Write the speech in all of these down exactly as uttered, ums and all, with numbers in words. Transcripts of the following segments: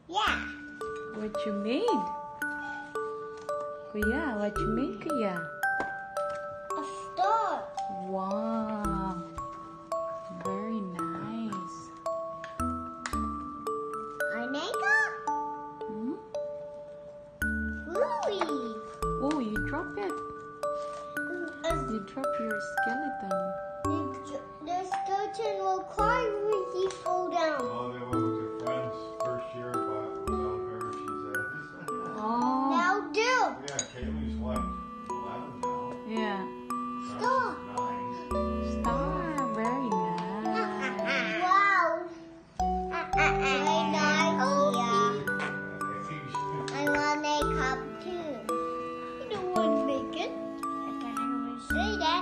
Yeah. What you made? Kuya, what you made, Kuya? A star. Wow. Very nice. I make a Hmm? Louie. Oh, you dropped it. You dropped your skeleton. The, the skeleton will cry when he fall down. Oh, they went with their friends first year, but without her, she's at. Oh. Now do. Yeah, Kaylee's like eleven now. Yeah. Stop. Nine. Star. Very nice. Wow. Very nice, yeah. I want to make up too. You don't want to make it. I can't even say that.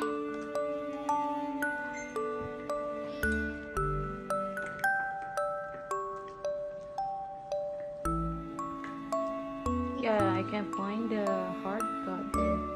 Yeah, I can find the hard copy.